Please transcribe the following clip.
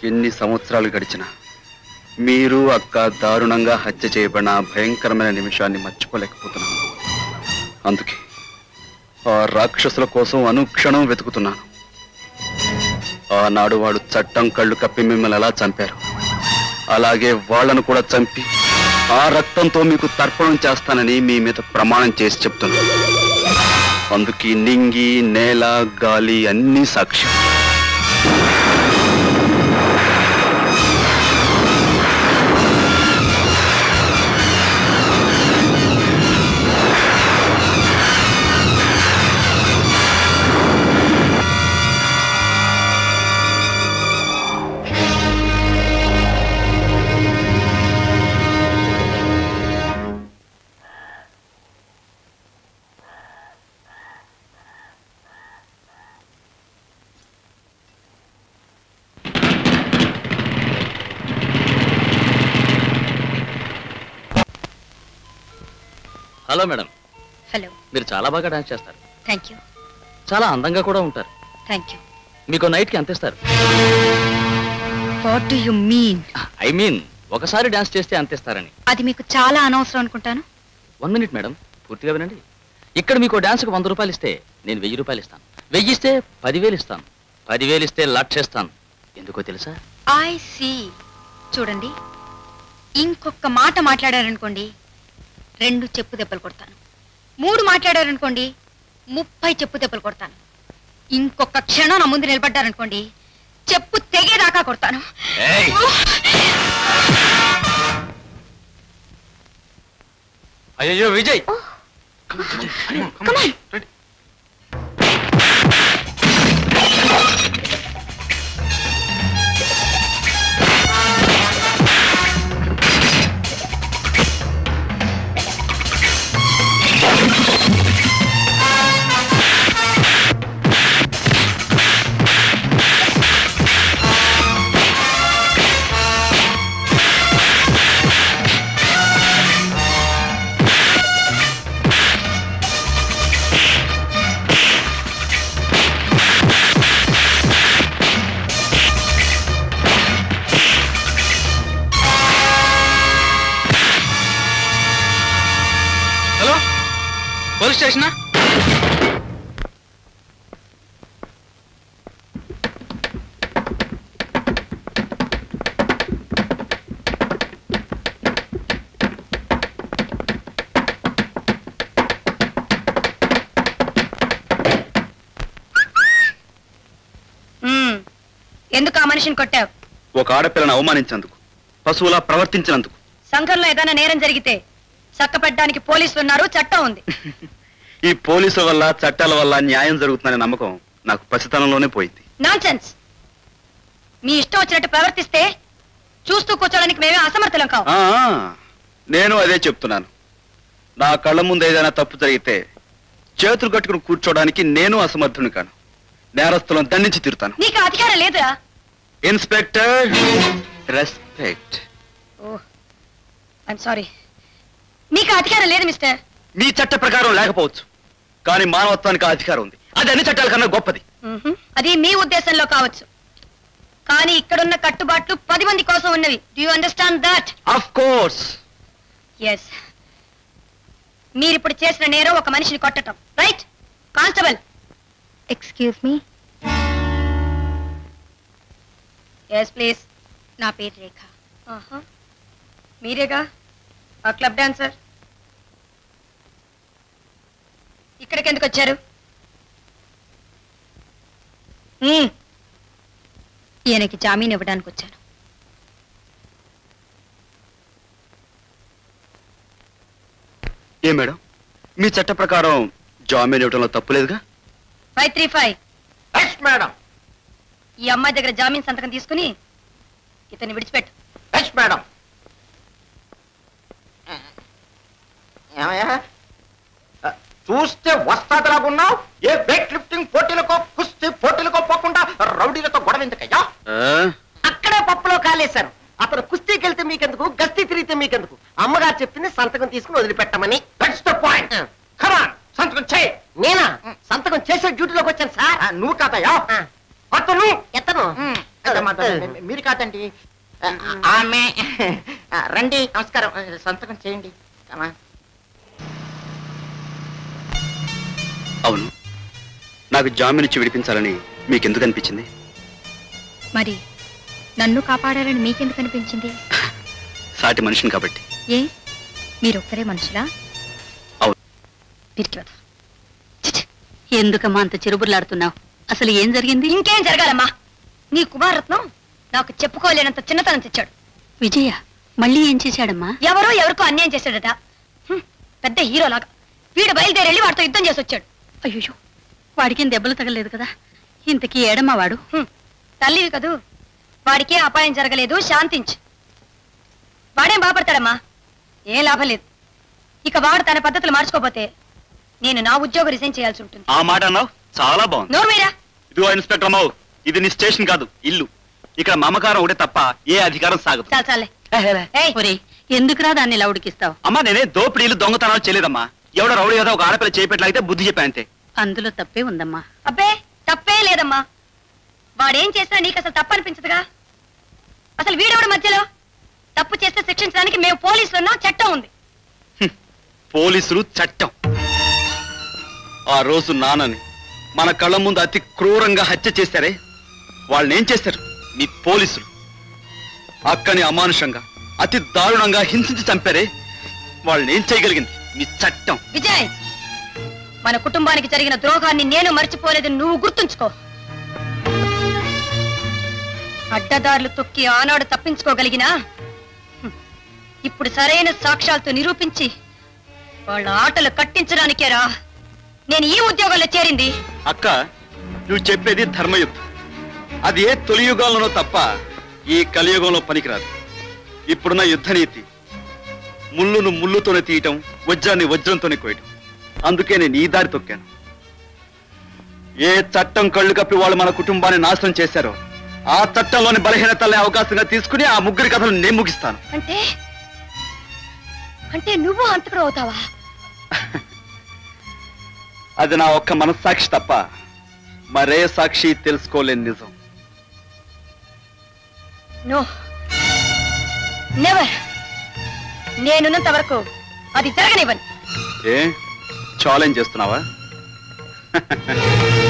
ఎన్ని సంవత్సరాలు గడిచినా మీరు అక్క దారుణంగా హత్య చేయబడిన భయంకరమైన నిమిషాన్ని మర్చిపోలేకపోతున్నాను. అందుకే ఆ రాక్షసుల కోసం అనుక్షణం వెతుకుతున్నాను. ఆనాడు వాడు చట్టం కళ్ళు కప్పి మిమ్మల్ని ఎలా చంపారు, అలాగే వాళ్లను కూడా చంపి ఆ రక్తంతో మీకు తర్పణం చేస్తానని మీ మీద ప్రమాణం చేసి చెప్తున్నాను. అందుకే నింగి, నేల, గాలి అన్నీ సాక్ష్యం. Hello madam. హలో. మీరు చాలా బాగా డాన్స్ చేస్తారు. Thank you. చాలా అందంగా కూడా ఉంటారు. Thank you. మీకు నైట్ కి ఎంత ఇస్తారు? What do you mean? I mean ఒకసారి డాన్స్ చేస్తే అంత ఇస్తారని. అది మీకు చాలా అనవసరం అనుకుంటాను. 1 మినిట్ మేడం, పూర్తిగా వినండి. ఇక్కడ మీకు డాన్స్కి 100 రూపాయలు ఇస్తే నేను 1000 రూపాయలు ఇస్తాను. 1000 ఇస్తే 10,000 ఇస్తాను. 10,000 ఇస్తే 1,00,000 ఇస్తాను. ఎందుకో తెలుసా? I see. చూడండి, ఇంకొక మాట మాట్లాడారనుకోండి 2 చెప్పు దెబ్బలు కొడతాను. 3 మాట్లాడారనుకోండి 30 చెప్పు దెబ్బలు కొడతాను. ఇంకొక క్షణం నా ముందు నిలబడ్డారనుకోండి చెప్పు తెగేదాకా కొడతాను. అయ్యో విజయ్, పోలీస్ స్టేషనా? ఎందుకు ఆ మనిషిని కొట్టావు? ఒక ఆడపిల్లను అవమానించేందుకు, పశువులా ప్రవర్తించినందుకు. సంఘంలో ఏదైనా నేరం జరిగితే చక్కపెట్టడానికి పోలీసులు ఉన్నారు, చట్టం ఉంది. ఈ పోలీసుల వల్ల, చట్టాల వల్ల న్యాయం జరుగుతుందనే నమ్మకం నాకు పసితనంలోనే పోయింది. నాన్సెన్స్. మీ ఇష్టం వచ్చినట్టు ప్రవర్తిస్తే చూస్తూ కూర్చోడానికి మేమే అసమర్థులం కావు. నేను అదే చెప్తున్నాను. నా కళ్ళ ముందు ఏదైనా తప్పు జరిగితే చేతులు కట్టుకుని కూర్చోడానికి నేను అసమర్థుని కాను. నేరస్తులను దండించి తీరుతాను. నీకు అధికారం లేదురా. Inspector, respect. Oh I'm sorry. మీకు అధికారం లేదు మిస్టర్. మీ చట్ట ప్రకారం లేకపోవచ్చు, కానీ మానవత్వానికి అధికారం ఉంది. అది అన్ని చట్టాల కన్నా గొప్పది. అది మీ ఉద్దేశంలో కావచ్చు, కానీ ఇక్కడున్న కట్టుబాట్లు 10 మంది కోసం ఉన్నవి. Do you understand that? Of course. Yes. మీరిప్పుడు చేసిన నేరం ఒక మనిషిని కొట్టడం, right? Constable. Excuse me. Yes please. నా పేరు రేఖ. మీరేగా ఆ క్లబ్ డాన్సర్? ఇక్కడికి ఎందుకు వచ్చారు? ఈయనకి జామీన్ ఇవ్వడానికి వచ్చాను. ఏ మేడం, మీ చట్ట ప్రకారం జామీన్ ఇవ్వడంలో తప్పులేదుగా? 535. మేడం, ఈ అమ్మాయి దగ్గర జామీన్ సంతకం తీసుకుని ఇతన్ని విడిచిపెట్టు. మేడం. చూస్తే వస్తాదలాగున్నావు. ఏ వెయిట్ లిఫ్టింగ్ పోటీలకో, కుస్తీ పోటీలకో పోకుండా రౌడీలతో గొడవ ఎందుకయ్యా? అక్కడే పప్పులో కాలేశారు. అతను కుస్తీకి వెళ్తే మీకెందుకు, గస్తీ తిరిగితే మీకెందుకు? అమ్మగారు చెప్పింది సంతకం తీసుకుని వదిలిపెట్టమని. That's the point. Come on, సంతకం చేయి. నేనా సంతకం చేసే డ్యూటీలోకి వచ్చాను సార్. నువ్వు కాదయ్యా, అతను ఎత్తను. మీరు కాదండి, ఆమె. రండి, నమస్కారం, సంతకం చేయండి. అవును, నాకు జామీన్ ఇచ్చి విడిపించాలని మీకెందుకు అనిపించింది? మరి నన్ను కాపాడాలని మీకెందుకు అనిపించింది? సాటి మనిషిని కాబట్టి. ఏ మీరొక్కరే మనుషులా? అవును. ఎందుకమ్మా అంత చిరుబుర్లాడుతున్నావు? అసలు ఏం జరిగింది? ఇంకేం జరగాలమ్మా, నీ కుమారరత్నం నాకు చెప్పుకోలేనంత చిన్నతనం తెచ్చాడు. విజయ మళ్ళీ ఏం చేశాడమ్మా? ఎవరికో అన్యాయం చేశాడట. పెద్ద హీరోలాగా వీడు బయలుదేరెళ్ళి వాడితో యుద్ధం చేసి వచ్చాడు. అయ్యో, వాడికేం దెబ్బలు తగలేదు కదా? ఇంతకీ ఏడమ్మా వాడు? తల్లివి కదూ, వాడికే అపాయం జరగలేదు, శాంతించు. వాడేం బాపడతాడమ్మా, ఏం లాభం లేదు. ఇక వాడు తన పద్ధతులు మార్చుకోపోతే నేను నా ఉద్యోగం రిజైన్ చేయాల్సి ఉంటుంది. ఆ మాట అన్నావు, చాలా బాగుంది. నోరు మీరా? ఇదిగో ఇన్స్పెక్టర్ అమ్మావు, ఇది నీ స్టేషన్ కాదు, ఇల్లు. ఇక్కడ మమకారం ఒకటే తప్ప ఏ అధికారం సాగదు. చాలే ఎందుకురా దాన్ని ఇలా ఉడికిస్తావు? అమ్మా, నేనే దోపిడీలు దొంగతనాలు చేయలేదమ్మా. ఎవడో రౌడీ ఏదో ఒక ఆడపిల్ల చేపెట్లయితే బుద్ధి చెప్పా అంతే. అందులో తప్పే ఉందమ్మా. అబ్బే, తప్పే లేదమ్మా. వాడేం చేసినా నీకు అసలు తప్పు అనిపించదుగా. అసలు వీడెవడు మధ్యలో? తప్పు చేస్తే శిక్షించడానికి మేము పోలీసులున్నా, చట్టం ఉంది. పోలీసులు, చట్టం. ఆ రోజు నాన్నని మన కళ్ళ ముందు అతి క్రూరంగా హత్య చేశారే, వాళ్ళని ఏం చేశారు? మీ పోలీసులు. అక్కని అమానుషంగా అతి దారుణంగా హింసించి చంపారే, వాళ్ళని ఏం చేయగలిగింది? మీ చట్టం. విజయ్, మన కుటుంబానికి జరిగిన ద్రోహాన్ని నేను మర్చిపోలేదని నువ్వు గుర్తుంచుకో. అడ్డదారులు తొక్కి ఆనాడు తప్పించుకోగలిగినా ఇప్పుడు సరైన సాక్ష్యాలతో నిరూపించి వాళ్ళ ఆటలు కట్టించడానికేరా నేను ఈ ఉద్యోగంలో చేరింది. అక్క, నువ్వు చెప్పేది ధర్మయుద్ధం. అది ఏ తొలి యుగాల్లోనో తప్ప ఈ కలియుగంలో పనికిరాదు. ఇప్పుడున్న యుద్ధ నీతి ముళ్ళును ముళ్ళుతోనే తీయటం, వజ్రాన్ని వజ్రంతోనే కోయటం. అందుకే నేను ఈ దారి తొక్కాను. ఏ చట్టం కళ్ళు కప్పి వాళ్ళు మన కుటుంబాన్ని నాశనం చేశారో ఆ చట్టంలోని బలహీనతల్ని అవకాశంగా తీసుకుని ఆ ముగ్గురి కథలు నేను ముగిస్తాను. అంటే నువ్వు అంతకుడు అవుతావా? అది నా ఒక్క మనస్సాక్షి తప్ప మరే సాక్షి తెలుసుకోలేని నిజం. No, never. నేనున్నంత వరకు అది జరగనివ్వను. ఏ ఛాలెంజ్ చేస్తున్నావా?